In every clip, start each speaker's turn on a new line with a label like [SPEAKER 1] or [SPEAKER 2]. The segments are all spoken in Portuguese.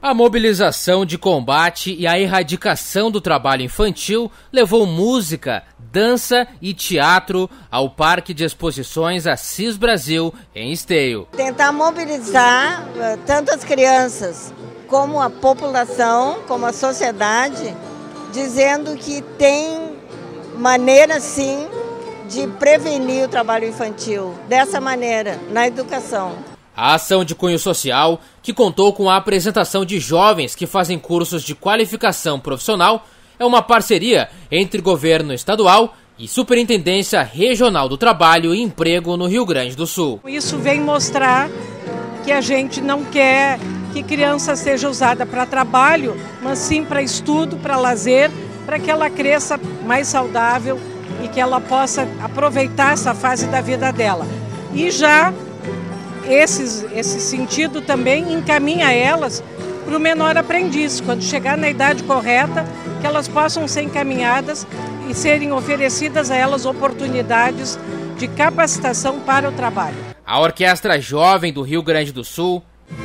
[SPEAKER 1] A mobilização de combate e a erradicação do trabalho infantil levou música, dança e teatro ao Parque de Exposições Assis Brasil, em Esteio.
[SPEAKER 2] Tentar mobilizar tanto as crianças como a população, como a sociedade, dizendo que tem maneira sim de prevenir o trabalho infantil, dessa maneira, na educação.
[SPEAKER 1] A ação de cunho social, que contou com a apresentação de jovens que fazem cursos de qualificação profissional, é uma parceria entre governo estadual e Superintendência Regional do Trabalho e Emprego no Rio Grande do Sul.
[SPEAKER 3] Isso vem mostrar que a gente não quer que criança seja usada para trabalho, mas sim para estudo, para lazer, para que ela cresça mais saudável e que ela possa aproveitar essa fase da vida dela. E já esse sentido também encaminha elas para o menor aprendiz, quando chegar na idade correta, que elas possam ser encaminhadas e serem oferecidas a elas oportunidades de capacitação para o trabalho.
[SPEAKER 1] A Orquestra Jovem do Rio Grande do Sul,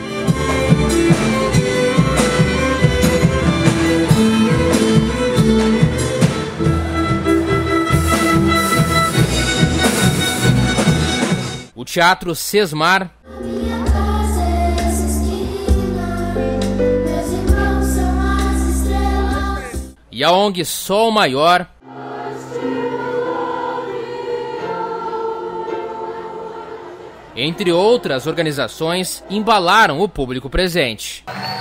[SPEAKER 1] o Teatro Sesmar e a ONG Sol Maior, entre outras organizações, embalaram o público presente.